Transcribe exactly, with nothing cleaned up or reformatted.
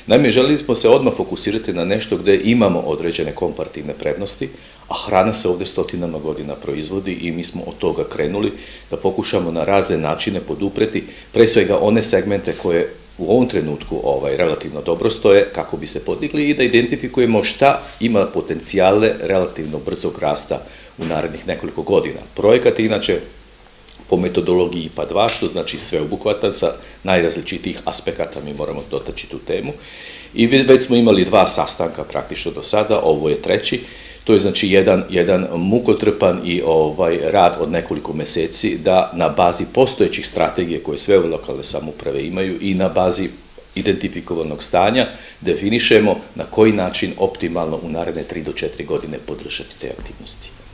Naime, želili smo se odmah fokusirati na nešto gdje imamo određene komparativne prednosti, a hrana se ovdje stotinama godina proizvodi i mi smo od toga krenuli da pokušamo na razne načine podupreti, pre svega one segmente koje u ovom trenutku ovaj, relativno dobro stoje kako bi se podigli i da identifikujemo šta ima potencijale relativno brzog rasta u narednih nekoliko godina. Projekat je inače po metodologiji I P A dva, što znači sveobuhvatan sa najrazličitijih aspekata, mi moramo dotaći tu temu. I već smo imali dva sastanka praktično do sada, ovo je treći. To je znači jedan, jedan mukotrpan i ovaj rad od nekoliko meseci da na bazi postojećih strategije koje sve lokalne samouprave imaju i na bazi identifikovanog stanja definišemo na koji način optimalno u naredne tri do četiri godine podržati te aktivnosti.